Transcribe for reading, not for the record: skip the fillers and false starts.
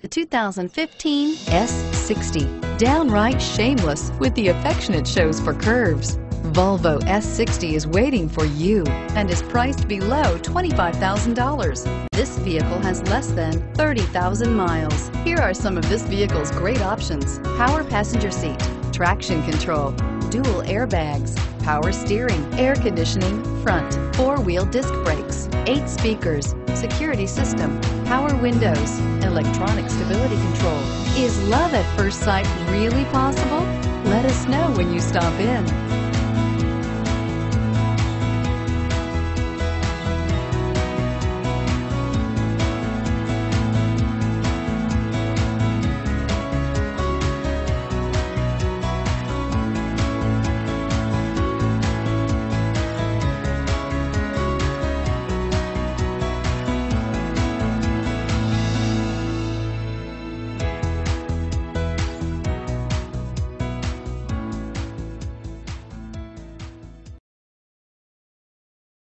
The 2015 S60. Downright shameless with the affection it shows for curves. Volvo S60 is waiting for you and is priced below $25,000. This vehicle has less than 30,000 miles. Here are some of this vehicle's great options: power passenger seat, traction control, dual airbags, power steering, air conditioning, front, four-wheel disc brakes, 8 speakers, security system, power windows, electronic stability control. Is love at first sight really possible? Let us know when you stop in.